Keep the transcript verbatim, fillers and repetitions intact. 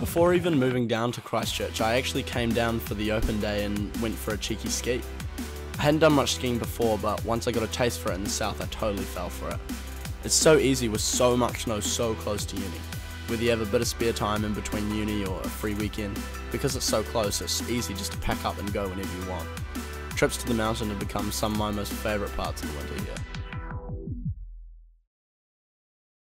Before even moving down to Christchurch, I actually came down for the open day and went for a cheeky ski. I hadn't done much skiing before, but once I got a taste for it in the south, I totally fell for it. It's so easy with so much snow so close to uni. Whether you have a bit of spare time in between uni or a free weekend, because it's so close, it's easy just to pack up and go whenever you want. Trips to the mountain have become some of my most favourite parts of the winter here.